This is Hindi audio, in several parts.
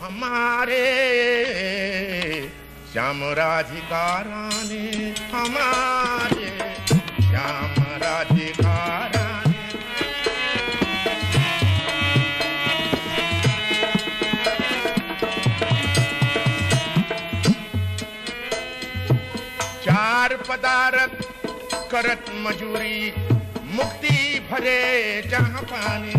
हमारे श्याम राधिका रानी, हमारे श्याम राधिका रानी। चार पदार्थ करत मजूरी, मुक्ति भरे जहां पानी।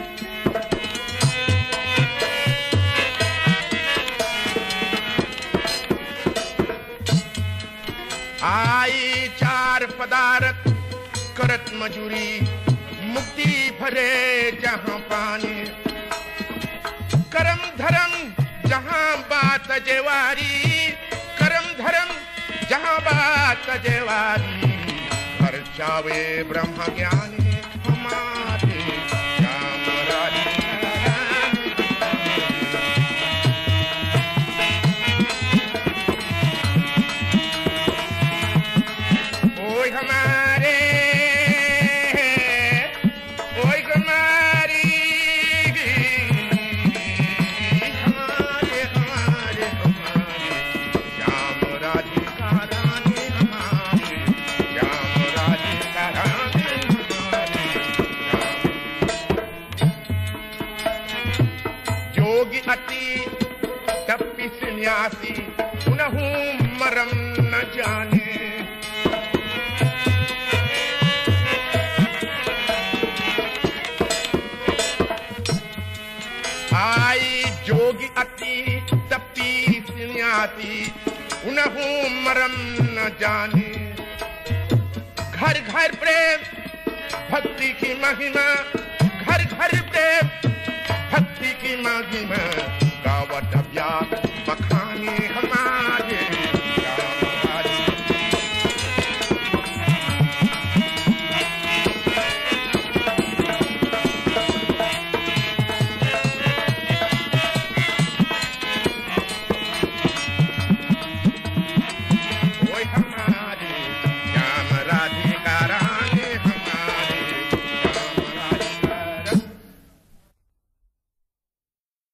आई चार पदार्थ करत मजूरी, मुक्ति भरे जहां पानी। करम धर्म जहां बात जेवारी, करम धर्म जहां बात जेवारी। हर चावे ब्रह्म ज्ञानी, हमारे श्याम राधिका रानी। ओय हमारे, ओय हमारी, हमारे हमारे हमारे श्याम राधिका रानी, हमारे श्याम राधिका रानी, हमारे जोगी अति तपी सन्यासी, उनहु मरम न जाने। आई जोगी अति तपी सन्यासी, उनहु मरम न जाने। घर घर प्रेम भक्ति की महिमा,